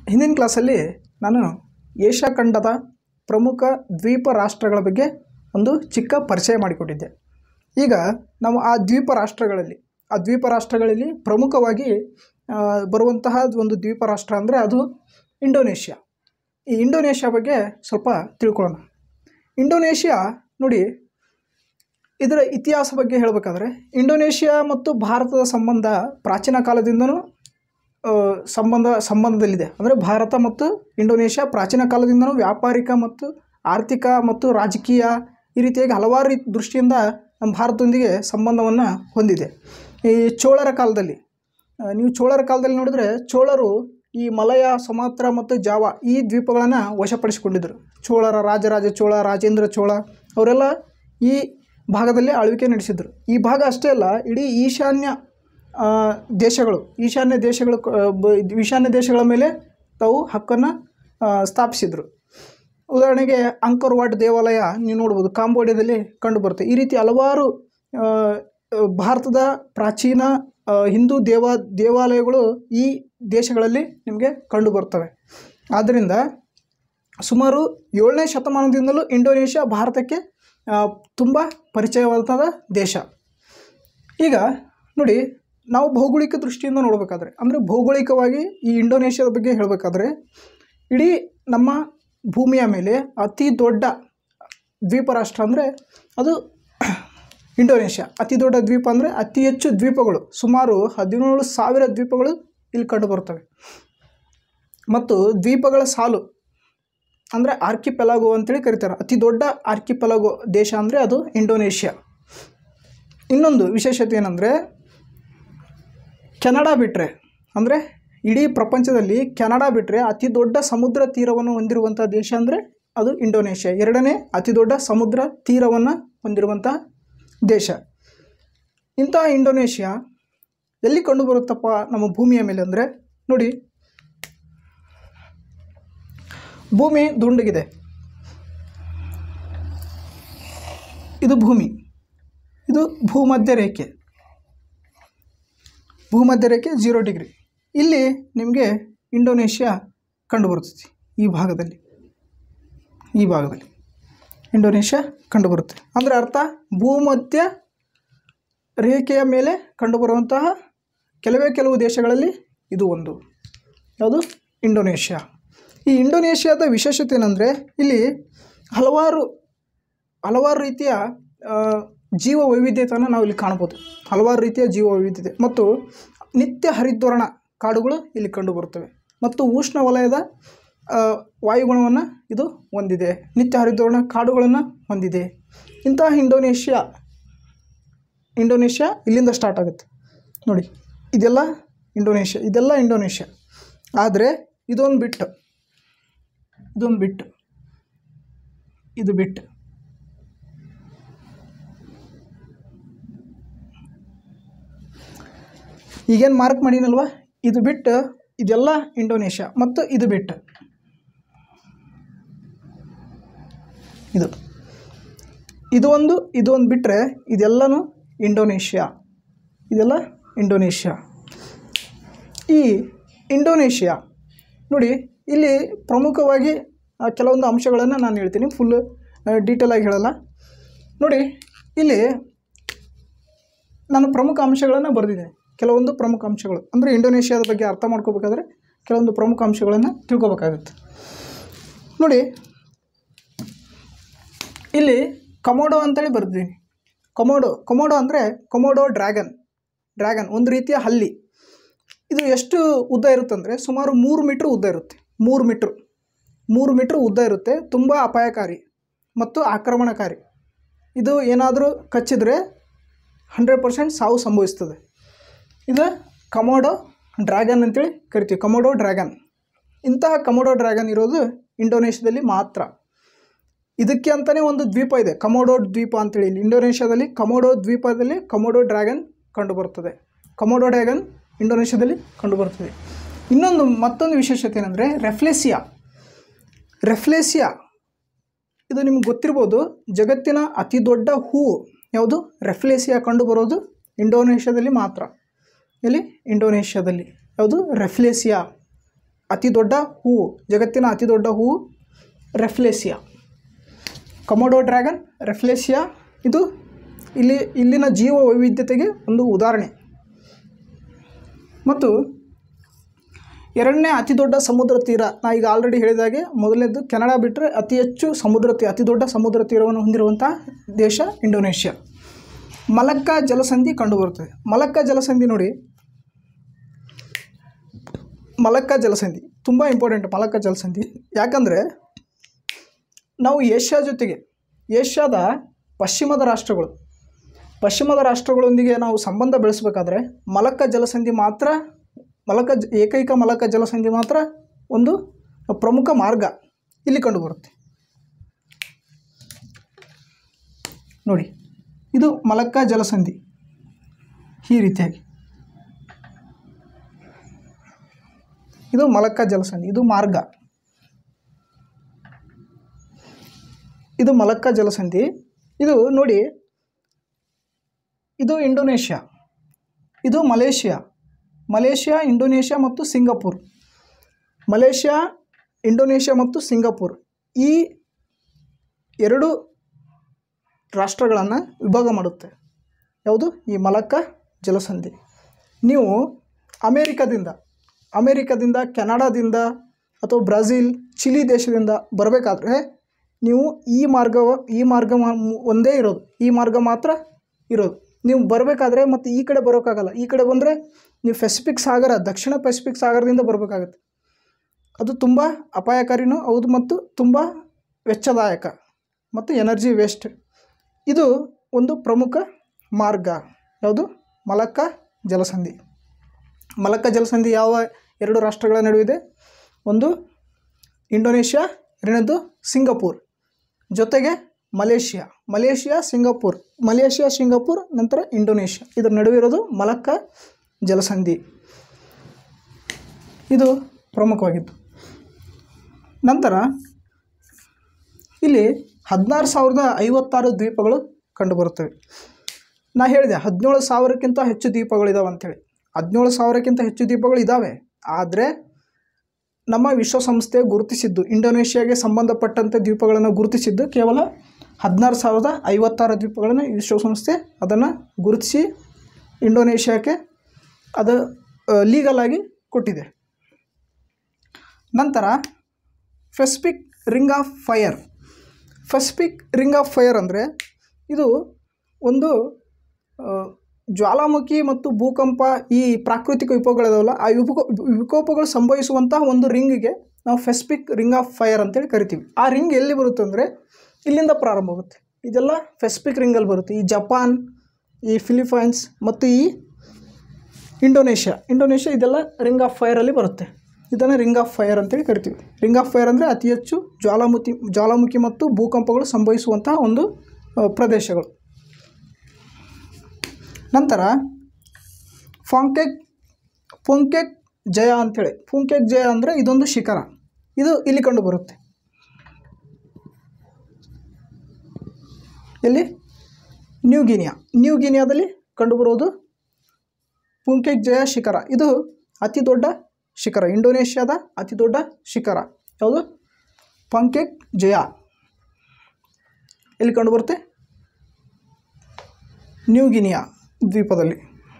ಹಿಂದಿನ ಕ್ಲಾಸಲ್ಲಿ ನಾನು ಏಷ್ಯಾ ಖಂಡದ ಪ್ರಮುಖ ದ್ವೀಪ ರಾಷ್ಟ್ರಗಳ ಬಗ್ಗೆ ಒಂದು ಚಿಕ್ಕ ಪರಿಚಯ ಮಾಡಿಕೊಟ್ಟಿದ್ದೆ. ಈಗ ನಾವು ಆ ದ್ವೀಪ ರಾಷ್ಟ್ರಗಳಲ್ಲಿ ಪ್ರಮುಖವಾಗಿ ಬರುವಂತಹ ಒಂದು ದ್ವೀಪ ರಾಷ್ಟ್ರ ಅಂದರೆ ಅದು ಇಂಡೋನೇಷ್ಯಾ. ಈ ಇಂಡೋನೇಷ್ಯಾ ಬಗ್ಗೆ ಸ್ವಲ್ಪ ತಿಳ್ಕೊಳ್ಳೋಣ. ಇಂಡೋನೇಷ್ಯಾ ನೋಡಿ, ಇದರ ಇತಿಹಾಸ ಬಗ್ಗೆ ಹೇಳಬೇಕಾದ್ರೆ ಇಂಡೋನೇಷ್ಯಾ ಮತ್ತು ಭಾರತದ ಸಂಬಂಧ ಪ್ರಾಚೀನ ಕಾಲದಿಂದನೂ ಸಂಬಂಧದಲ್ಲಿದೆ. ಅಂದರೆ ಭಾರತ ಮತ್ತು ಇಂಡೋನೇಷ್ಯಾ ಪ್ರಾಚೀನ ಕಾಲದಿಂದನೂ ವ್ಯಾಪಾರಿಕ ಮತ್ತು ಆರ್ಥಿಕ ಮತ್ತು ರಾಜಕೀಯ ಈ ರೀತಿಯಾಗಿ ಹಲವಾರು ದೃಷ್ಟಿಯಿಂದ ನಮ್ಮ ಭಾರತದೊಂದಿಗೆ ಸಂಬಂಧವನ್ನು ಹೊಂದಿದೆ. ಈ ಚೋಳರ ಕಾಲದಲ್ಲಿ ನೋಡಿದರೆ ಚೋಳರು ಈ ಮಲಯ, ಸುಮಾತ್ರ ಮತ್ತು ಜಾವಾ ಈ ದ್ವೀಪಗಳನ್ನು ವಶಪಡಿಸಿಕೊಂಡಿದ್ದರು. ಚೋಳರ ರಾಜರಾಜ ಚೋಳ, ರಾಜೇಂದ್ರ ಚೋಳ ಅವರೆಲ್ಲ ಈ ಭಾಗದಲ್ಲಿ ಆಳ್ವಿಕೆ ನಡೆಸಿದರು. ಈ ಭಾಗ ಅಷ್ಟೇ ಅಲ್ಲ, ಇಡೀ ಈಶಾನ್ಯ ದೇಶಗಳ ಮೇಲೆ ತಾವು ಹಕ್ಕನ್ನು ಸ್ಥಾಪಿಸಿದರು. ಉದಾಹರಣೆಗೆ ಅಂಕೋರ್ ವಾಟ್ ದೇವಾಲಯ ನೀವು ನೋಡ್ಬೋದು, ಕಾಂಬೋಡಿಯಾದಲ್ಲಿ ಕಂಡುಬರುತ್ತೆ. ಈ ರೀತಿ ಹಲವಾರು ಭಾರತದ ಪ್ರಾಚೀನ ಹಿಂದೂ ದೇವಾಲಯಗಳು ಈ ದೇಶಗಳಲ್ಲಿ ನಿಮಗೆ ಕಂಡುಬರ್ತವೆ. ಆದ್ದರಿಂದ ಸುಮಾರು 7ನೇ ಶತಮಾನದಿಂದಲೂ ಇಂಡೋನೇಷ್ಯಾ ಭಾರತಕ್ಕೆ ತುಂಬ ಪರಿಚಯವಾದ ದೇಶ. ಈಗ ನೋಡಿ, ನಾವು ಭೌಗೋಳಿಕ ದೃಷ್ಟಿಯಿಂದ ನೋಡಬೇಕಾದ್ರೆ, ಅಂದರೆ ಭೌಗೋಳಿಕವಾಗಿ ಈ ಇಂಡೋನೇಷ್ಯಾದ ಬಗ್ಗೆ ಹೇಳಬೇಕಾದ್ರೆ, ಇಡೀ ನಮ್ಮ ಭೂಮಿಯ ಮೇಲೆ ಅತಿ ದೊಡ್ಡ ದ್ವೀಪ ರಾಷ್ಟ್ರ ಅಂದರೆ ಅದು ಇಂಡೋನೇಷ್ಯಾ. ಅತಿ ದೊಡ್ಡ ದ್ವೀಪ ಅಂದರೆ ಅತಿ ಹೆಚ್ಚು ದ್ವೀಪಗಳು, ಸುಮಾರು 17,000 ದ್ವೀಪಗಳು ಇಲ್ಲಿ ಕಂಡುಬರ್ತವೆ. ಮತ್ತು ದ್ವೀಪಗಳ ಸಾಲು ಅಂದರೆ ಆರ್ಕಿಪೆಲಾಗೋ ಅಂತೇಳಿ ಕರೀತಾರೆ. ಅತಿ ದೊಡ್ಡ ಆರ್ಕಿಪೆಲಾಗೋ ದೇಶ ಅಂದರೆ ಅದು ಇಂಡೋನೇಷ್ಯಾ. ಇನ್ನೊಂದು ವಿಶೇಷತೆ ಏನಂದರೆ, ಕೆನಡಾ ಬಿಟ್ಟರೆ, ಅಂದರೆ ಇಡೀ ಪ್ರಪಂಚದಲ್ಲಿ ಕೆನಡಾ ಬಿಟ್ಟರೆ ಅತಿ ದೊಡ್ಡ ಸಮುದ್ರ ತೀರವನ್ನು ಹೊಂದಿರುವಂಥ ದೇಶ ಅಂದರೆ ಅದು ಇಂಡೋನೇಷ್ಯಾ. 2ನೇ ಅತಿ ದೊಡ್ಡ ಸಮುದ್ರ ತೀರವನ್ನು ಹೊಂದಿರುವಂಥ ದೇಶ. ಇಂತಹ ಇಂಡೋನೇಷ್ಯಾ ಎಲ್ಲಿ ಕಂಡುಬರುತ್ತಪ್ಪ ನಮ್ಮ ಭೂಮಿಯ ಮೇಲೆ ಅಂದರೆ, ನೋಡಿ, ಭೂಮಿ ದುಂಡಗಿದೆ. ಇದು ಭೂಮಿ, ಇದು ಭೂಮಧ್ಯ ರೇಖೆ 0 ಡಿಗ್ರಿ. ಇಲ್ಲಿ ನಿಮಗೆ ಇಂಡೋನೇಷ್ಯಾ ಕಂಡುಬರುತ್ತದೆ. ಈ ಭಾಗದಲ್ಲಿ ಇಂಡೋನೇಷ್ಯಾ ಕಂಡುಬರುತ್ತೆ. ಅಂದರೆ ಅರ್ಥ, ಭೂಮಧ್ಯ ರೇಖೆಯ ಮೇಲೆ ಕಂಡುಬರುವಂತಹ ಕೆಲವು ದೇಶಗಳಲ್ಲಿ ಇದು ಒಂದು. ಯಾವುದು? ಇಂಡೋನೇಷ್ಯಾ. ಈ ಇಂಡೋನೇಷ್ಯಾದ ವಿಶೇಷತೆ ಏನಂದರೆ, ಇಲ್ಲಿ ಹಲವಾರು ರೀತಿಯ ಜೀವ ವೈವಿಧ್ಯತೆಯನ್ನು ನಾವು ಇಲ್ಲಿ ಕಾಣ್ಬೋದು. ಹಲವಾರು ರೀತಿಯ ಜೀವ ವೈವಿಧ್ಯತೆ ಮತ್ತು ನಿತ್ಯ ಹರಿದ್ವರ್ಣ ಕಾಡುಗಳು ಇಲ್ಲಿ ಕಂಡುಬರುತ್ತವೆ. ಮತ್ತು ಉಷ್ಣ ವಲಯದ ವಾಯುಗುಣವನ್ನು ಇದು ಹೊಂದಿದೆ. ನಿತ್ಯ ಹರಿದ್ವರ್ಣ ಕಾಡುಗಳನ್ನು ಹೊಂದಿದೆ. ಇಂತಹ ಇಂಡೋನೇಷ್ಯಾ ಇಲ್ಲಿಂದ ಸ್ಟಾರ್ಟ್ ಆಗುತ್ತೆ. ನೋಡಿ, ಇದೆಲ್ಲ ಇಂಡೋನೇಷ್ಯಾ. ಆದರೆ ಇದೊಂದು ಬಿಟ್ಟು ಈಗೇನು ಮಾರ್ಕ್ ಮಾಡಿನಲ್ವ, ಇದು ಬಿಟ್ಟು ಇದೆಲ್ಲ ಇಂಡೋನೇಷ್ಯಾ. ಮತ್ತು ಇದು ಬಿಟ್ಟು ಇದು ಒಂದು ಬಿಟ್ಟರೆ ಇದೆಲ್ಲನೂ ಇಂಡೋನೇಷ್ಯಾ. ಈ ಇಂಡೋನೇಷ್ಯಾ ನೋಡಿ, ಇಲ್ಲಿ ಪ್ರಮುಖವಾಗಿ ಕೆಲವೊಂದು ಅಂಶಗಳನ್ನು ನಾನು ಹೇಳ್ತೀನಿ, ಫುಲ್ ಡೀಟೇಲಾಗಿ ಹೇಳಲ್ಲ. ನೋಡಿ, ಇಲ್ಲಿ ನಾನು ಪ್ರಮುಖ ಅಂಶಗಳನ್ನು ಬರೆದಿದ್ದೀನಿ. ಕೆಲವೊಂದು ಪ್ರಮುಖ ಅಂಶಗಳು ಅಂದರೆ ಇಂಡೋನೇಷ್ಯಾದ ಬಗ್ಗೆ ಅರ್ಥ ಮಾಡ್ಕೋಬೇಕಾದ್ರೆ ಕೆಲವೊಂದು ಪ್ರಮುಖ ಅಂಶಗಳನ್ನು ತಿಳ್ಕೊಬೇಕಾಗುತ್ತೆ. ನೋಡಿ, ಇಲ್ಲಿ ಕೊಮೋಡೋ ಅಂತೇಳಿ ಬರೆದಿದ್ದೀನಿ. ಕೊಮೋಡೋ ಅಂದರೆ ಕೊಮೋಡೋ ಡ್ರ್ಯಾಗನ್ ಒಂದು ರೀತಿಯ ಹಲ್ಲಿ. ಇದು ಎಷ್ಟು ಉದ್ದ ಇರುತ್ತಂದರೆ ಸುಮಾರು 3 ಮೀಟ್ರ್ ಉದ್ದ ಇರುತ್ತೆ. 3 ಮೀಟ್ರ್ ಉದ್ದ ಇರುತ್ತೆ. ತುಂಬ ಅಪಾಯಕಾರಿ ಮತ್ತು ಆಕ್ರಮಣಕಾರಿ. ಇದು ಏನಾದರೂ ಕಚ್ಚಿದರೆ 100% ಸಾವು ಸಂಭವಿಸ್ತದೆ. ಇದು ಕೊಮೋಡೋ ಡ್ರ್ಯಾಗನ್ ಅಂತೇಳಿ ಕರಿತೀವಿ. Komodo dragon. ಇಂತಹ ಕೊಮೋಡೋ ಡ್ರ್ಯಾಗನ್ ಇರೋದು ಇಂಡೋನೇಷ್ಯಾದಲ್ಲಿ ಮಾತ್ರ. ಇದಕ್ಕೆ ಅಂತಲೇ ಒಂದು ದ್ವೀಪ ಇದೆ, ಕೊಮೋಡೋ ದ್ವೀಪ ಅಂತೇಳಿ. ಇಲ್ಲಿ ಇಂಡೋನೇಷ್ಯಾದಲ್ಲಿ ಕೊಮೋಡೋ ದ್ವೀಪದಲ್ಲಿ ಕೊಮೋಡೋ ಡ್ರ್ಯಾಗನ್ ಕಂಡುಬರುತ್ತದೆ. ಕೊಮೋಡೋ ಡ್ರ್ಯಾಗನ್ ಇಂಡೋನೇಷ್ಯಾದಲ್ಲಿ ಕಂಡುಬರುತ್ತದೆ. ಮತ್ತೊಂದು ವಿಶೇಷತೆ ಏನಂದರೆ ರೆಫ್ಲೇಸಿಯಾ. ಇದು ನಿಮ್ಗೆ ಗೊತ್ತಿರ್ಬೋದು, ಜಗತ್ತಿನ ಅತಿ ದೊಡ್ಡ ಹೂವು ಯಾವುದು? ರೆಫ್ಲೇಸಿಯಾ ಕಂಡುಬರೋದು ಇಂಡೋನೇಷ್ಯಾದಲ್ಲಿ ಮಾತ್ರ. ಇಲ್ಲಿ ಇಂಡೋನೇಷ್ಯಾದಲ್ಲಿ ಯಾವುದು? ರೆಫ್ಲೇಸಿಯಾ. ಅತಿ ದೊಡ್ಡ ಹೂವು, ಜಗತ್ತಿನ ಅತಿ ದೊಡ್ಡ ಹೂವು ರೆಫ್ಲೇಸಿಯಾ. ಕಮೋಡೋ ಡ್ರ್ಯಾಗನ್, ರೆಫ್ಲೇಸಿಯಾ ಇದು ಇಲ್ಲಿನ ಜೀವ ವೈವಿಧ್ಯತೆಗೆ ಒಂದು ಉದಾಹರಣೆ. ಮತ್ತು ಎರಡನೇ ಅತಿ ದೊಡ್ಡ ಸಮುದ್ರ ತೀರ, ನಾ ಈಗ ಆಲ್ರೆಡಿ ಹೇಳಿದಾಗೆ ಮೊದಲನೇದು ಕೆನಡಾ ಬಿಟ್ಟರೆ ಅತಿ ದೊಡ್ಡ ಸಮುದ್ರ ತೀರವನ್ನು ಹೊಂದಿರುವಂಥ ದೇಶ ಇಂಡೋನೇಷ್ಯಾ. ಮಲಕ್ಕಾ ಜಲಸಂಧಿ ಕಂಡುಬರುತ್ತದೆ. ಮಲಕ್ಕಾ ಜಲಸಂಧಿ ನೋಡಿ, ಮಲಕ್ಕಾ ಜಲಸಂಧಿ ತುಂಬ ಇಂಪಾರ್ಟೆಂಟ್. ಮಲಕ್ಕಾ ಜಲಸಂಧಿ ಯಾಕಂದರೆ ನಾವು ಏಷ್ಯಾದ ಪಶ್ಚಿಮದ ರಾಷ್ಟ್ರಗಳೊಂದಿಗೆ ನಾವು ಸಂಬಂಧ ಬೆಳೆಸಬೇಕಾದ್ರೆ ಏಕೈಕ ಮಲಕ್ಕಾ ಜಲಸಂಧಿ ಮಾತ್ರ ಒಂದು ಪ್ರಮುಖ ಮಾರ್ಗ ಇಲ್ಲಿ ಕಂಡುಬರುತ್ತೆ. ನೋಡಿ, ಇದು ಮಲಕ್ಕಾ ಜಲಸಂಧಿ. ಈ ರೀತಿಯಾಗಿ ಇದು ಮಲಕ್ಕಾ ಜಲಸಂಧಿ, ಇದು ಮಾರ್ಗ, ಇದು ಮಲಕ್ಕಾ ಜಲಸಂಧಿ. ಇದು ನೋಡಿ, ಇದು ಇಂಡೋನೇಷ್ಯಾ, ಇದು ಮಲೇಷ್ಯಾ, ಇಂಡೋನೇಷ್ಯಾ ಮತ್ತು ಸಿಂಗಪೂರ್. ಈ ಎರಡು ರಾಷ್ಟ್ರಗಳನ್ನು ವಿಭಾಗ ಮಾಡುತ್ತೆ ಯಾವುದು? ಈ ಮಲಕ್ಕಾ ಜಲಸಂಧಿ. ನೀವು ಅಮೇರಿಕಾದಿಂದ ಕೆನಡಾದಿಂದ ಅಥವಾ ಬ್ರೆಜಿಲ್, ಚಿಲಿ ದೇಶದಿಂದ ಬರಬೇಕಾದ್ರೆ ನೀವು ಈ ಮಾರ್ಗ ಒಂದೇ ಇರೋದು, ಈ ಮಾರ್ಗ ಮಾತ್ರ ಇರೋದು. ನೀವು ಬರಬೇಕಾದ್ರೆ ಮತ್ತು ಈ ಕಡೆ ಬರೋಕ್ಕಾಗಲ್ಲ. ಈ ಕಡೆ ಬಂದರೆ ನೀವು ದಕ್ಷಿಣ ಪೆಸಿಫಿಕ್ ಸಾಗರದಿಂದ ಬರಬೇಕಾಗತ್ತೆ. ಅದು ತುಂಬ ಅಪಾಯಕಾರಿನೂ ಹೌದು ಮತ್ತು ತುಂಬ ವೆಚ್ಚದಾಯಕ ಮತ್ತು ಎನರ್ಜಿ ವೇಸ್ಟ್. ಇದು ಒಂದು ಪ್ರಮುಖ ಮಾರ್ಗ ಯಾವುದು? ಮಲಕ್ಕಾ ಜಲಸಂಧಿ. ಮಲಕ್ಕಾ ಜಲಸಂಧಿ ಯಾವ ಎರಡು ರಾಷ್ಟ್ರಗಳ ನಡುವಿದೆ? ಒಂದು ಇಂಡೋನೇಷ್ಯಾ, ಎರಡನೇದು ಸಿಂಗಪೂರ್, ಜೊತೆಗೆ ಮಲೇಷ್ಯಾ ಸಿಂಗಪೂರ್ ನಂತರ ಇಂಡೋನೇಷ್ಯಾ. ಇದರ ನಡುವಿರೋದು ಮಲಕ್ಕಾ ಜಲಸಂಧಿ. ಇದು ಪ್ರಮುಖವಾಗಿತ್ತು. ನಂತರ ಇಲ್ಲಿ 16,056 ದ್ವೀಪಗಳು ಕಂಡುಬರುತ್ತವೆ. ನಾ ಹೇಳಿದೆ 17,000ಕ್ಕಿಂತ ಹೆಚ್ಚು ದ್ವೀಪಗಳಿದಾವೆ ಅಂಥೇಳಿ. 17,000ಕ್ಕಿಂತ ಹೆಚ್ಚು ದ್ವೀಪಗಳು ಇದ್ದಾವೆ. ಆದರೆ ನಮ್ಮ ವಿಶ್ವಸಂಸ್ಥೆ ಗುರುತಿಸಿದ್ದು, ಇಂಡೋನೇಷ್ಯಾಗೆ ಸಂಬಂಧಪಟ್ಟಂತೆ ದ್ವೀಪಗಳನ್ನು ಗುರುತಿಸಿದ್ದು ಕೇವಲ 16,056 ದ್ವೀಪಗಳನ್ನು ವಿಶ್ವಸಂಸ್ಥೆ ಅದನ್ನು ಗುರುತಿಸಿ ಇಂಡೋನೇಷ್ಯಾಕ್ಕೆ ಅದು ಲೀಗಲ್ ಆಗಿ ಕೊಟ್ಟಿದೆ. ನಂತರ ಪೆಸಿಫಿಕ್ ರಿಂಗ್ ಆಫ್ ಫೈರ್ ಅಂದರೆ ಇದು ಒಂದು ಜ್ವಾಲಾಮುಖಿ ಮತ್ತು ಭೂಕಂಪ, ಈ ಪ್ರಾಕೃತಿಕ ವಿಕೋಪಗಳಿದಾವಲ್ಲ, ಆ ವಿಕೋಪಗಳು ಸಂಭವಿಸುವಂತಹ ಒಂದು ರಿಂಗಿಗೆ ನಾವು ಪೆಸಿಫಿಕ್ ರಿಂಗ್ ಆಫ್ ಫೈರ್ ಅಂತೇಳಿ ಕರಿತೀವಿ. ಆ ರಿಂಗ್ ಎಲ್ಲಿ ಬರುತ್ತೆ ಅಂದರೆ ಇಲ್ಲಿಂದ ಪ್ರಾರಂಭ ಆಗುತ್ತೆ. ಇದೆಲ್ಲ ಪೆಸಿಫಿಕ್ ರಿಂಗಲ್ಲಿ ಬರುತ್ತೆ. ಈ ಜಪಾನ್, ಈ ಫಿಲಿಪೈನ್ಸ್ ಮತ್ತು ಈ ಇಂಡೋನೇಷ್ಯಾ ಇದೆಲ್ಲ ರಿಂಗ್ ಆಫ್ ಫೈರಲ್ಲಿ ಬರುತ್ತೆ. ಇದನ್ನು ರಿಂಗ್ ಆಫ್ ಫೈರ್ ಅಂತೇಳಿ ಕರಿತೀವಿ. ರಿಂಗ್ ಆಫ್ ಫೈರ್ ಅಂದರೆ ಅತಿ ಹೆಚ್ಚು ಜ್ವಾಲಾಮುಖಿ ಮತ್ತು ಭೂಕಂಪಗಳು ಸಂಭವಿಸುವಂತಹ ಒಂದು ಪ್ರದೇಶಗಳು. ನಂತರ ಪೊಂಕೆಕ್ ಜಯ ಅಂಥೇಳಿ. ಪೊಂಕೆಕ್ ಜಯ ಅಂದರೆ ಇದೊಂದು ಶಿಖರ, ಇದು ಇಲ್ಲಿ ಕಂಡುಬರುತ್ತೆ. ಎಲ್ಲಿ? ನ್ಯೂ ಗಿನಿಯಾದಲ್ಲಿ ಕಂಡುಬರುವುದು ಪೊಂಕೆಕ್ ಜಯ ಶಿಖರ. ಇದು ಅತಿ ದೊಡ್ಡ ಶಿಖರ, ಇಂಡೋನೇಷ್ಯಾದ ಅತಿ ದೊಡ್ಡ ಶಿಖರ ಯಾವುದು? ಪೊಂಕೆಕ್ ಜಯ. ಎಲ್ಲಿ ಕಂಡುಬರುತ್ತೆ? ನ್ಯೂ ಗಿನಿಯಾ ದ್ವೀಪದಲ್ಲಿ.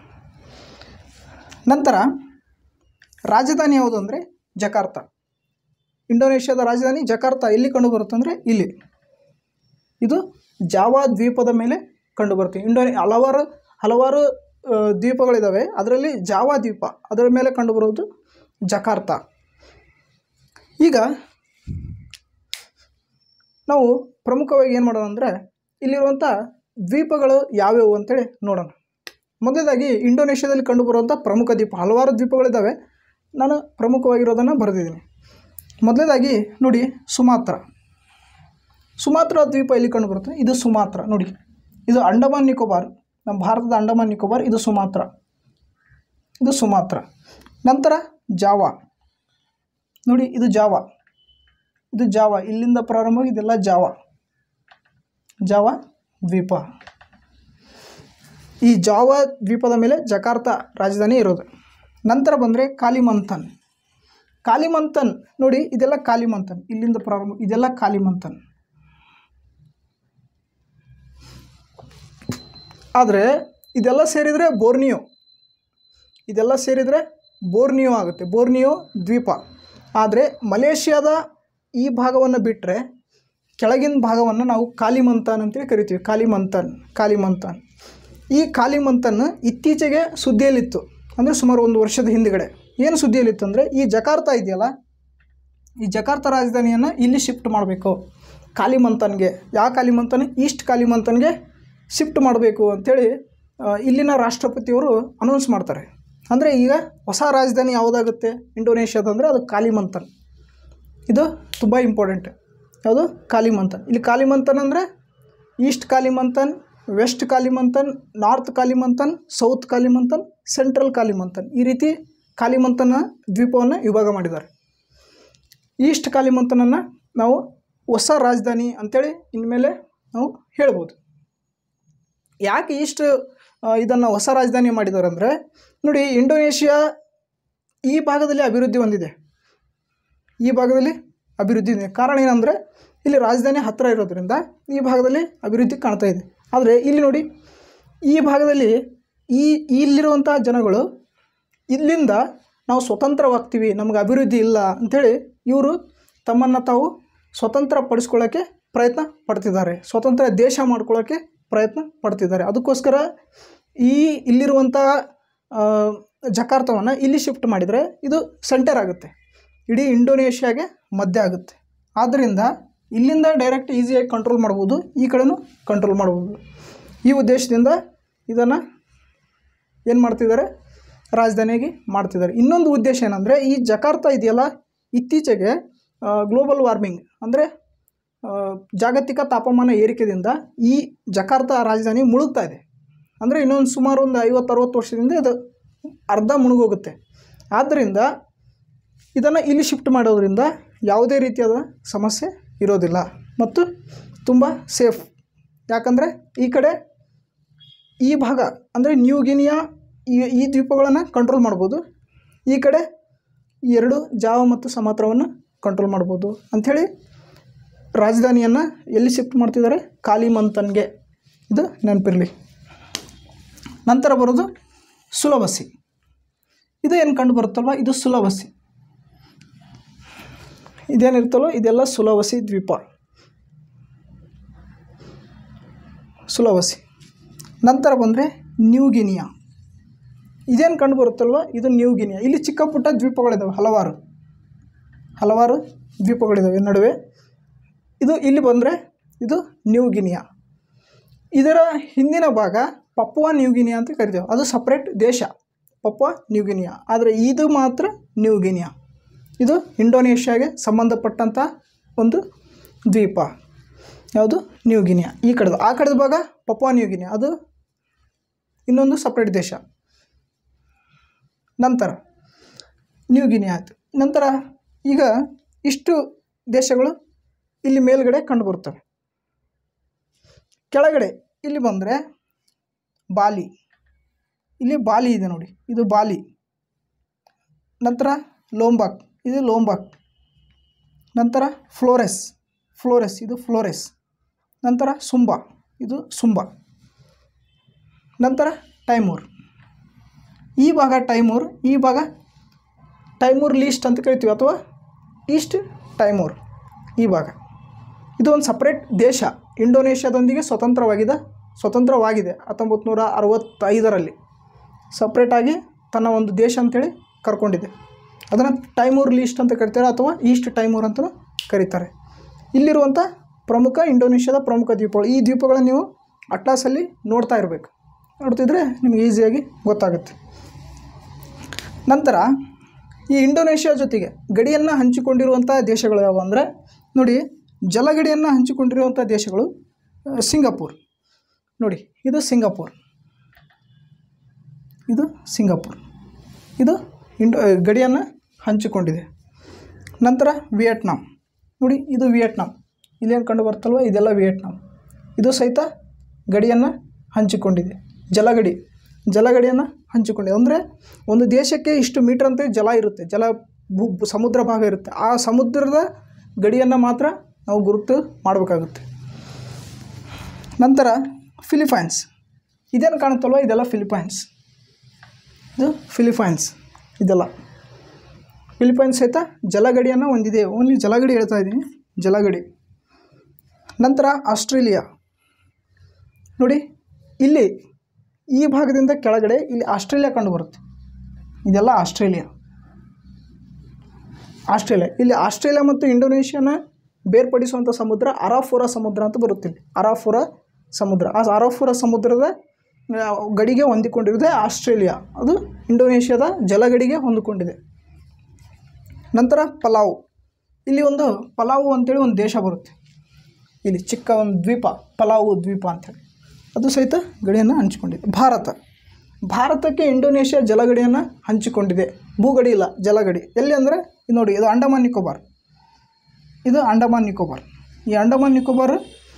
ನಂತರ ರಾಜಧಾನಿ ಯಾವುದು ಅಂದರೆ ಜಕಾರ್ತಾ. ಇಂಡೋನೇಷ್ಯಾದ ರಾಜಧಾನಿ ಜಕಾರ್ತಾ. ಎಲ್ಲಿ ಕಂಡುಬರುತ್ತೆ ಅಂದರೆ ಇಲ್ಲಿ, ಇದು ಜಾವಾ ದ್ವೀಪದ ಮೇಲೆ ಕಂಡುಬರುತ್ತೆ. ಹಲವಾರು ದ್ವೀಪಗಳಿದ್ದಾವೆ, ಅದರಲ್ಲಿ ಜಾವಾ ದ್ವೀಪ ಅದರ ಮೇಲೆ ಕಂಡುಬರುವುದು ಜಕಾರ್ತಾ. ಈಗ ನಾವು ಪ್ರಮುಖವಾಗಿ ಏನು ಮಾಡೋಣ ಅಂದರೆ ಇಲ್ಲಿರುವಂಥ ದ್ವೀಪಗಳು ಯಾವ್ಯಾವು ಅಂತೇಳಿ ನೋಡೋಣ. ಮೊದಲನೇದಾಗಿ ಇಂಡೋನೇಷ್ಯಾದಲ್ಲಿ ಕಂಡುಬರುವಂಥ ಪ್ರಮುಖ ದ್ವೀಪ, ಹಲವಾರು ದ್ವೀಪಗಳಿದ್ದಾವೆ, ನಾನು ಪ್ರಮುಖವಾಗಿರೋದನ್ನು ಬರೆದಿದ್ದೀನಿ. ಮೊದಲನೇದಾಗಿ ನೋಡಿ, ಸುಮಾತ್ರ ದ್ವೀಪ ಎಲ್ಲಿ ಕಂಡುಬರುತ್ತೆ? ಇದು ಸುಮಾತ್ರ. ನೋಡಿ, ಇದು ಅಂಡಮಾನ್ ನಿಕೋಬಾರ್, ನಮ್ಮ ಭಾರತದ ಅಂಡಮಾನ್ ನಿಕೋಬಾರ್, ಇದು ಸುಮಾತ್ರ. ನಂತರ ಜಾವಾ. ನೋಡಿ, ಇದು ಜಾವಾ, ಇಲ್ಲಿಂದ ಪ್ರಾರಂಭವಾಗಿ ಇದೆಲ್ಲ ಜಾವಾ ದ್ವೀಪ. ಈ ಜಾವಾ ದ್ವೀಪದ ಮೇಲೆ ಜಕಾರ್ತಾ ರಾಜಧಾನಿ ಇರೋದು. ನಂತರ ಬಂದರೆ ಕಾಲಿಮಂತನ್ ನೋಡಿ, ಇದೆಲ್ಲ ಕಾಲಿಮಂತನ್, ಇಲ್ಲಿಂದ ಪ್ರಾರಂಭ, ಇದೆಲ್ಲ ಕಾಲಿಮಂತನ್. ಆದರೆ ಇದೆಲ್ಲ ಸೇರಿದರೆ ಬೋರ್ನಿಯೋ, ಇದೆಲ್ಲ ಸೇರಿದರೆ ಬೋರ್ನಿಯೋ ಆಗುತ್ತೆ, ಬೋರ್ನಿಯೋ ದ್ವೀಪ. ಆದರೆ ಮಲೇಷ್ಯಾದ ಈ ಭಾಗವನ್ನು ಬಿಟ್ಟರೆ ಕೆಳಗಿನ ಭಾಗವನ್ನು ನಾವು ಕಾಲಿಮಂತನ್ ಅಂತೇಳಿ ಕರಿತೀವಿ. ಕಾಲಿಮಂತನ್. ಈ ಕಾಲಿಮಂತನ್ ಇತ್ತೀಚೆಗೆ ಸುದ್ದಿಯಲ್ಲಿತ್ತು, ಅಂದರೆ ಸುಮಾರು 1 ವರ್ಷದ ಹಿಂದುಗಡೆ. ಏನು ಸುದ್ದಿಯಲ್ಲಿತ್ತು ಅಂದರೆ, ಈ ಜಕಾರ್ತಾ ಇದೆಯಲ್ಲ, ಈ ಜಕಾರ್ತಾ ರಾಜಧಾನಿಯನ್ನು ಇಲ್ಲಿ ಶಿಫ್ಟ್ ಮಾಡಬೇಕು ಕಾಲಿಮಂತನ್ಗೆ. ಯಾವ ಕಾಲಿಮಂತನ್? ಈಸ್ಟ್ ಕಾಲಿಮಂತನ್ಗೆ ಶಿಫ್ಟ್ ಮಾಡಬೇಕು ಅಂಥೇಳಿ ಇಲ್ಲಿನ ರಾಷ್ಟ್ರಪತಿಯವರು ಅನೌನ್ಸ್ ಮಾಡ್ತಾರೆ. ಅಂದರೆ ಈಗ ಹೊಸ ರಾಜಧಾನಿ ಯಾವುದಾಗುತ್ತೆ ಇಂಡೋನೇಷ್ಯಾದಂದರೆ ಅದು ಕಾಲಿಮಂತನ್. ಇದು ತುಂಬ ಇಂಪಾರ್ಟೆಂಟ್. ಯಾವುದು? ಕಾಲಿಮಂತನ್. ಇಲ್ಲಿ ಕಾಲಿಮಂತನ್ ಅಂದರೆ east Kalimantan, west Kalimantan, north Kalimantan, south Kalimantan, central Kalimantan, ಈ ರೀತಿ ಕಾಲಿಮಂತನ ದ್ವೀಪವನ್ನು ವಿಭಾಗ ಮಾಡಿದ್ದಾರೆ. ಈಸ್ಟ್ ಕಾಲಿಮಂತನನ್ನು ನಾವು ಹೊಸ ರಾಜಧಾನಿ ಅಂಥೇಳಿ ಇನ್ಮೇಲೆ ನಾವು ಹೇಳ್ಬೋದು. ಯಾಕೆ ಈಸ್ಟ್ ಇದನ್ನು ಹೊಸ ರಾಜಧಾನಿ ಮಾಡಿದ್ದಾರೆ ಅಂದರೆ, ನೋಡಿ, ಇಂಡೋನೇಷ್ಯಾ ಈ ಭಾಗದಲ್ಲಿ ಅಭಿವೃದ್ಧಿ ಹೊಂದಿದೆ, ಈ ಭಾಗದಲ್ಲಿ ಅಭಿವೃದ್ಧಿ ಇದೆ. ಕಾರಣ ಏನಂದರೆ, ಇಲ್ಲಿ ರಾಜಧಾನಿ ಹತ್ತಿರ ಇರೋದ್ರಿಂದ ಈ ಭಾಗದಲ್ಲಿ ಅಭಿವೃದ್ಧಿ ಕಾಣ್ತಾ ಇದೆ. ಆದರೆ ಇಲ್ಲಿ ನೋಡಿ, ಈ ಭಾಗದಲ್ಲಿ ಇಲ್ಲಿರುವಂಥ ಜನಗಳು ಇಲ್ಲಿಂದ ನಾವು ಸ್ವತಂತ್ರವಾಗ್ತೀವಿ, ನಮಗೆ ಅಭಿವೃದ್ಧಿ ಇಲ್ಲ ಅಂಥೇಳಿ ಇವರು ತಮ್ಮನ್ನು ತಾವು ಸ್ವತಂತ್ರ ಪಡಿಸ್ಕೊಳ್ಳೋಕ್ಕೆ ಪ್ರಯತ್ನ ಪಡ್ತಿದ್ದಾರೆ, ಸ್ವತಂತ್ರ ದೇಶ ಮಾಡ್ಕೊಳ್ಳೋಕ್ಕೆ ಪ್ರಯತ್ನ ಪಡ್ತಿದ್ದಾರೆ. ಅದಕ್ಕೋಸ್ಕರ ಇಲ್ಲಿರುವಂಥ ಜಕಾರ್ತವನ್ನು ಇಲ್ಲಿ ಶಿಫ್ಟ್ ಮಾಡಿದರೆ ಇದು ಸೆಂಟರ್ ಆಗುತ್ತೆ, ಇಡೀ ಇಂಡೋನೇಷ್ಯಾಗೆ ಮಧ್ಯ ಆಗುತ್ತೆ. ಆದ್ದರಿಂದ ಇಲ್ಲಿಂದ ಡೈರೆಕ್ಟ್ ಈಸಿಯಾಗಿ ಕಂಟ್ರೋಲ್ ಮಾಡ್ಬೋದು, ಈ ಕಡೆನೂ ಕಂಟ್ರೋಲ್ ಮಾಡ್ಬೋದು. ಈ ಉದ್ದೇಶದಿಂದ ಇದನ್ನು ಏನು ಮಾಡ್ತಿದ್ದಾರೆ? ರಾಜಧಾನಿಯಾಗಿ ಮಾಡ್ತಿದ್ದಾರೆ. ಇನ್ನೊಂದು ಉದ್ದೇಶ ಏನಂದರೆ, ಈ ಜಕಾರ್ತಾ ಇದೆಯಲ್ಲ, ಇತ್ತೀಚೆಗೆ ಗ್ಲೋಬಲ್ ವಾರ್ಮಿಂಗ್ ಅಂದರೆ ಜಾಗತಿಕ ತಾಪಮಾನ ಏರಿಕೆಯಿಂದ ಈ ಜಕಾರ್ತಾ ರಾಜಧಾನಿ ಮುಳುಗ್ತಾ ಇದೆ. ಅಂದರೆ ಇನ್ನೊಂದು ಸುಮಾರು ಒಂದು 50-60 ವರ್ಷದಿಂದ ಇದು ಅರ್ಧ ಮುಳುಗೋಗುತ್ತೆ. ಆದ್ದರಿಂದ ಇದನ್ನು ಇಲ್ಲಿ ಶಿಫ್ಟ್ ಮಾಡೋದ್ರಿಂದ ಯಾವುದೇ ರೀತಿಯಾದ ಸಮಸ್ಯೆ ಇರೋದಿಲ್ಲ ಮತ್ತು ತುಂಬ ಸೇಫ್. ಯಾಕಂದರೆ ಈ ಕಡೆ ಈ ಭಾಗ ಅಂದರೆ ನ್ಯೂ ಗಿನಿಯಾ ಈ ದ್ವೀಪಗಳನ್ನು ಕಂಟ್ರೋಲ್ ಮಾಡ್ಬೋದು, ಈ ಕಡೆ ಈ 2 ಜಾವ ಮತ್ತು ಸಮಾತ್ರವನ್ನು ಕಂಟ್ರೋಲ್ ಮಾಡ್ಬೋದು ಅಂಥೇಳಿ ರಾಜಧಾನಿಯನ್ನು ಎಲ್ಲಿ ಶಿಫ್ಟ್ ಮಾಡ್ತಿದ್ದಾರೆ? ಕಾಲಿಮಂತನ್ಗೆ. ಇದು ನೆನಪಿರಲಿ. ನಂತರ ಬರೋದು ಸುಲವಸಿ. ಇದು ಏನು ಕಂಡು ಬರುತ್ತಲ್ವ, ಇದು ಸುಲವಸಿ. ಇದೇನಿರುತ್ತಲ್ಲೋ ಇದೆಲ್ಲ ಸುಲವಸಿ ದ್ವೀಪ, ಸುಲವಸಿ. ನಂತರ ಬಂದರೆ ನ್ಯೂ ಗಿನಿಯಾ. ಇದೇನು ಕಂಡು ಬರುತ್ತಲ್ವ, ಇದು ನ್ಯೂ ಗಿನಿಯಾ. ಇಲ್ಲಿ ಚಿಕ್ಕ ಪುಟ್ಟ ದ್ವೀಪಗಳಿದ್ದಾವೆ, ಹಲವಾರು ದ್ವೀಪಗಳಿದ್ದಾವೆ ನಡುವೆ. ಇದು ಇಲ್ಲಿ ಬಂದರೆ ಇದು ನ್ಯೂ ಗಿನಿಯಾ. ಇದರ ಹಿಂದಿನ ಭಾಗ ಪಪ್ಪುವಾ ನ್ಯೂ ಗಿನಿಯಾ ಅಂತ ಕರಿತೇವೆ, ಅದು ಸಪ್ರೇಟ್ ದೇಶ, ಪಪ್ಪುವಾ ನ್ಯೂ ಗಿನಿಯಾ. ಆದರೆ ಇದು ಮಾತ್ರ ನ್ಯೂ ಗಿನಿಯಾ. ಇದು ಇಂಡೋನೇಷ್ಯಾಗೆ ಸಂಬಂಧಪಟ್ಟಂಥ ಒಂದು ದ್ವೀಪ. ಯಾವುದು? New Guinea. ಆ ಕಡೆದ ಭಾಗ ಪಪ್ಪುವಾ ನ್ಯೂ ಗಿನಿಯಾ, ಅದು ಇನ್ನೊಂದು ಸಪ್ರೇಟ್ ದೇಶ. ನಂತರ ನ್ಯೂ ಗಿನಿಯಾ ಆಯಿತು. ನಂತರ ಈಗ ಇಷ್ಟು ದೇಶಗಳು ಇಲ್ಲಿ ಮೇಲ್ಗಡೆ ಕಂಡುಬರುತ್ತವೆ. ಕೆಳಗಡೆ ಇಲ್ಲಿ ಬಂದರೆ ಬಾಲಿ. ಇಲ್ಲಿ ಬಾಲಿ ಇದೆ ನೋಡಿ, ಇದು ಬಾಲಿ. ನಂತರ ಲೋಂಬಾಕ್, ಇದು ಲೋಂಬಾಕ್. ನಂತರ ಫ್ಲೋರೆಸ್, ಇದು ಫ್ಲೋರೆಸ್. ನಂತರ ಸುಂಬಾ, ಇದು ಸುಂಬಾ. ನಂತರ ಟೈಮೂರ್. ಈ ಭಾಗ ಟೈಮೂರ್, ಈ ಭಾಗ ಟೈಮೂರ್ ಲೀಸ್ಟ್ ಅಂತ ಕರಿತೀವಿ, ಅಥವಾ ಈಸ್ಟ್ ಟೈಮೂರ್. ಈ ಭಾಗ ಇದು ಒಂದು ಸಪ್ರೇಟ್ ದೇಶ, ಇಂಡೋನೇಷ್ಯಾದೊಂದಿಗೆ ಸ್ವತಂತ್ರವಾಗಿದೆ 1965ರಲ್ಲಿ ಸಪ್ರೇಟಾಗಿ ತನ್ನ ಒಂದು ದೇಶ ಅಂಥೇಳಿ ಕರ್ಕೊಂಡಿದೆ. ಅದನ್ನು ಟೈಮೂರ್ ಲೀಸ್ಟ್ ಅಂತ ಕರಿತಾರೆ, ಅಥವಾ ಈಸ್ಟ್ ಟೈಮೂರ್ ಅಂತ ಕರೀತಾರೆ. ಇಲ್ಲಿರುವಂಥ ಇಂಡೋನೇಷ್ಯಾದ ಪ್ರಮುಖ ದ್ವೀಪಗಳು, ಈ ದ್ವೀಪಗಳನ್ನು ನೀವು ಅಟ್ಲಾಸಲ್ಲಿ ನೋಡ್ತಾ ಇರಬೇಕು, ನೋಡ್ತಿದ್ರೆ ನಿಮಗೆ ಈಸಿಯಾಗಿ ಗೊತ್ತಾಗುತ್ತೆ. ನಂತರ ಈ ಇಂಡೋನೇಷ್ಯಾ ಜೊತೆಗೆ ಗಡಿಯನ್ನು ಹಂಚಿಕೊಂಡಿರುವಂಥ ದೇಶಗಳು ಯಾವುವು ಅಂದರೆ, ನೋಡಿ, ಜಲಗಡಿಯನ್ನು ಹಂಚಿಕೊಂಡಿರುವಂಥ ದೇಶಗಳು ಸಿಂಗಾಪುರ್. ನೋಡಿ, ಇದು ಸಿಂಗಾಪುರ್, ಇದು ಗಡಿಯನ್ನು ಹಂಚಿಕೊಂಡಿದೆ. ನಂತರ ವಿಯೆಟ್ನಾಂ. ನೋಡಿ, ಇದು ವಿಯೆಟ್ನಾಂ. ಇಲ್ಲೇನು ಕಂಡು ಬರ್ತಲ್ವ, ಇದೆಲ್ಲ ವಿಯೆಟ್ನಾಂ. ಇದು ಸಹಿತ ಗಡಿಯನ್ನು ಹಂಚಿಕೊಂಡಿದೆ, ಜಲಗಡಿಯನ್ನು ಹಂಚಿಕೊಂಡಿದೆ. ಅಂದರೆ ಒಂದು ದೇಶಕ್ಕೆ ಇಷ್ಟು ಮೀಟರ್ ಅಂತ ಜಲ ಇರುತ್ತೆ, ಜಲ ಸಮುದ್ರ ಭಾಗ ಇರುತ್ತೆ. ಆ ಸಮುದ್ರದ ಗಡಿಯನ್ನು ಮಾತ್ರ ನಾವು ಗುರುತು ಮಾಡಬೇಕಾಗುತ್ತೆ. ನಂತರ ಫಿಲಿಪೈನ್ಸ್, ಇದೇನು ಕಾಣುತ್ತಲ್ವ ಇದೆಲ್ಲ ಫಿಲಿಪೈನ್ಸ್. ಇದು ಫಿಲಿಪೈನ್ಸ್, ಇದೆಲ್ಲ ಫಿಲಿಪೈನ್ಸ್ ಸಹಿತ ಜಲಗಡಿಯನ್ನು ಹೊಂದಿದೆ. ಓನ್ಲಿ ಜಲಗಡಿ ಹೇಳ್ತಾ ಇದ್ದೀನಿ, ಜಲಗಡಿ. ನಂತರ ಆಸ್ಟ್ರೇಲಿಯಾ ನೋಡಿ, ಇಲ್ಲಿ ಈ ಭಾಗದಿಂದ ಕೆಳಗಡೆ ಇಲ್ಲಿ ಆಸ್ಟ್ರೇಲಿಯಾ ಕಂಡುಬರುತ್ತೆ. ಇದೆಲ್ಲ ಆಸ್ಟ್ರೇಲಿಯಾ. ಇಲ್ಲಿ ಆಸ್ಟ್ರೇಲಿಯಾ ಮತ್ತು ಇಂಡೋನೇಷ್ಯಾನ ಬೇರ್ಪಡಿಸುವಂಥ ಸಮುದ್ರ ಅರಾಫುರಾ ಸಮುದ್ರ ಅಂತ ಬರುತ್ತೆ. ಇಲ್ಲಿ ಅರಾಫುರಾ ಸಮುದ್ರ, ಆ ಅರಾಫುರಾ ಸಮುದ್ರದ ಗಡಿಗೆ ಹೊಂದಿಕೊಂಡಿರೋದೇ ಆಸ್ಟ್ರೇಲಿಯಾ. ಅದು ಇಂಡೋನೇಷ್ಯಾದ ಜಲಗಡಿಗೆ ಹೊಂದಿಕೊಂಡಿದೆ. ನಂತರ ಪಲಾವು, ಇಲ್ಲಿ ಒಂದು ಪಲಾವು ಅಂತೇಳಿ ಒಂದು ದೇಶ ಬರುತ್ತೆ. ಇಲ್ಲಿ ಚಿಕ್ಕ ಒಂದು ದ್ವೀಪ, ಪಲಾವು ದ್ವೀಪ ಅಂಥೇಳಿ, ಅದು ಸಹಿತ ಗಡಿಯನ್ನು ಹಂಚಿಕೊಂಡಿದೆ. ಭಾರತಕ್ಕೆ ಇಂಡೋನೇಷ್ಯಾ ಜಲಗಡಿಯನ್ನು ಹಂಚಿಕೊಂಡಿದೆ. ಭೂಗಡಿ ಇಲ್ಲ, ಜಲಗಡಿ. ಎಲ್ಲಿ ಅಂದರೆ ಇದು ನೋಡಿ, ಇದು ಅಂಡಮಾನ್ ನಿಕೋಬಾರ್. ಇದು ಅಂಡಮಾನ್ ನಿಕೋಬಾರ್. ಈ ಅಂಡಮಾನ್ ನಿಕೋಬಾರ್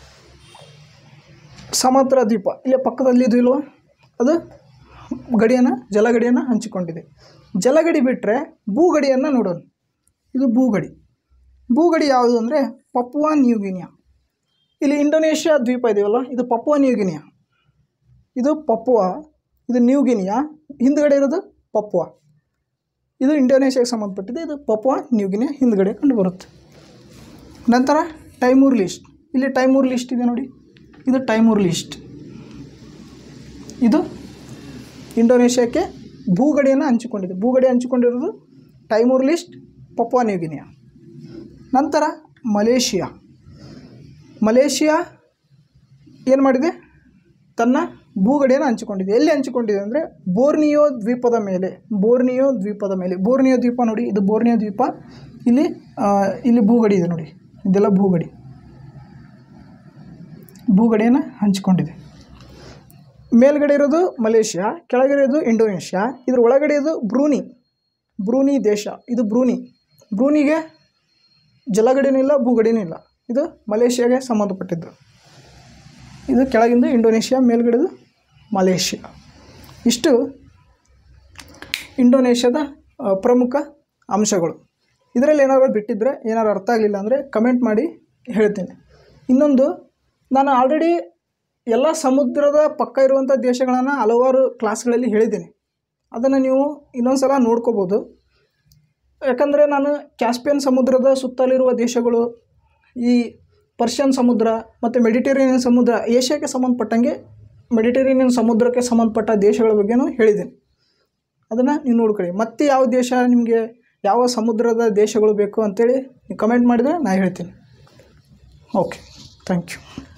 ಸಮುದ್ರ ದ್ವೀಪ ಇಲ್ಲೇ ಪಕ್ಕದಲ್ಲಿ ಇದು ಇಲ್ವ, ಅದು ಜಲಗಡಿಯನ್ನು ಹಂಚಿಕೊಂಡಿದೆ. ಜಲಗಡಿ ಬಿಟ್ಟರೆ ಭೂಗಡಿಯನ್ನು ನೋಡೋಣ. ಇದು ಭೂಗಡಿ ಯಾವುದು ಅಂದರೆ ಪಪುವಾ ನ್ಯೂ ಗಿನಿಯಾ. ಇಲ್ಲಿ ಇಂಡೋನೇಷ್ಯಾ ದ್ವೀಪ ಇದೆಯಲ್ಲ, ಇದು ಪಪುವಾ ನ್ಯೂ ಗಿನಿಯಾ. ಇದು ಪಪುವಾ, ಇದು ನ್ಯೂ ಗಿನಿಯಾ. ಹಿಂದುಗಡೆ ಇರೋದು ಪಪುವಾ. ಇದು ಇಂಡೋನೇಷ್ಯಾಗೆ ಸಂಬಂಧಪಟ್ಟಿದೆ. ಇದು ಪಪುವಾ ನ್ಯೂ ಗಿನಿಯಾ ಹಿಂದುಗಡೆ ಕಂಡು ಬರುತ್ತೆ. ನಂತರ ಟೈಮೂರ್ ಲಿಸ್ಟ್, ಇಲ್ಲಿ ಟೈಮೂರ್ ಲಿಸ್ಟ್ ಇದೆ ನೋಡಿ, ಇದು ಟೈಮೂರ್ ಲಿಸ್ಟ್. ಇದು ಇಂಡೋನೇಷ್ಯಾಕ್ಕೆ ಭೂಗಡಿಯನ್ನು ಹಂಚಿಕೊಂಡಿದೆ. ಭೂಗಡಿ ಹಂಚಿಕೊಂಡಿರೋದು Timor Leste, Papua New Guinea. ನಂತರ ಮಲೇಷಿಯಾ ಏನು ಮಾಡಿದೆ, ತನ್ನ ಭೂಗಡಿಯನ್ನು ಹಂಚಿಕೊಂಡಿದೆ. ಎಲ್ಲಿ ಹಂಚಿಕೊಂಡಿದೆ ಅಂದರೆ ಬೋರ್ನಿಯೋ ದ್ವೀಪದ ಮೇಲೆ. ಬೋರ್ನಿಯೋ ದ್ವೀಪ ನೋಡಿ, ಇದು ಬೋರ್ನಿಯೋ ದ್ವೀಪ. ಇಲ್ಲಿ ಭೂಗಡಿ ಇದೆ ನೋಡಿ, ಇದೆಲ್ಲ ಭೂಗಡಿಯನ್ನು ಹಂಚಿಕೊಂಡಿದೆ. ಮೇಲ್ಗಡೆ ಇರೋದು ಮಲೇಷಿಯಾ, ಕೆಳಗಡೆ ಇರೋದು ಇಂಡೋನೇಷ್ಯಾ, ಇದ್ರ ಒಳಗಡೆ ಇರೋದು ಬ್ರೂನಿ ದೇಶ. ಇದು ಬ್ರೂನಿಗೆ ಜಲಗಡಿನೂ ಇಲ್ಲ, ಭೂಗಡಿನೂ ಇಲ್ಲ. ಇದು ಮಲೇಷಿಯಾಗೆ ಸಂಬಂಧಪಟ್ಟಿದ್ದು. ಇದು ಕೆಳಗಿಂದ ಇಂಡೋನೇಷ್ಯಾ, ಮೇಲ್ಗಡೆದು ಮಲೇಷಿಯಾ. ಇಷ್ಟು ಇಂಡೋನೇಷ್ಯಾದ ಪ್ರಮುಖ ಅಂಶಗಳು. ಇದರಲ್ಲಿ ಏನಾದ್ರು ಬಿಟ್ಟಿದ್ದರೆ, ಏನಾದ್ರು ಅರ್ಥ ಆಗಲಿಲ್ಲ ಅಂದರೆ ಕಮೆಂಟ್ ಮಾಡಿ ಹೇಳ್ತೀನಿ. ಇನ್ನೊಂದು, ನಾನು ಆಲ್ರೆಡಿ ಎಲ್ಲ ಸಮುದ್ರದ ಪಕ್ಕ ಇರುವಂಥ ದೇಶಗಳನ್ನು ಹಲವಾರು ಕ್ಲಾಸ್ಗಳಲ್ಲಿ ಹೇಳಿದ್ದೀನಿ. ಅದನ್ನು ನೀವು ಇನ್ನೊಂದು ಸಲ ನೋಡ್ಕೋಬೋದು. ಯಾಕಂದರೆ ನಾನು ಕ್ಯಾಸ್ಪಿಯನ್ ಸಮುದ್ರದ ಸುತ್ತಲಿರುವ ದೇಶಗಳು, ಈ ಪರ್ಷಿಯನ್ ಸಮುದ್ರ ಮತ್ತು ಮೆಡಿಟೇರಿಯನ್ ಸಮುದ್ರ, ಏಷ್ಯಾಕ್ಕೆ ಸಂಬಂಧಪಟ್ಟಂಗೆ ಮೆಡಿಟೇರಿಯನ್ ಸಮುದ್ರಕ್ಕೆ ಸಂಬಂಧಪಟ್ಟ ದೇಶಗಳ ಬಗ್ಗೆನೂ ಹೇಳಿದ್ದೀನಿ. ಅದನ್ನು ನೀವು ನೋಡ್ಕೊಳ್ಳಿ. ಮತ್ತು ಯಾವ ದೇಶ ನಿಮಗೆ, ಯಾವ ಸಮುದ್ರದ ದೇಶಗಳು ಬೇಕು ಅಂತೇಳಿ ನೀವು ಕಮೆಂಟ್ ಮಾಡಿದರೆ ನಾನು ಹೇಳ್ತೀನಿ. Okay, thank you.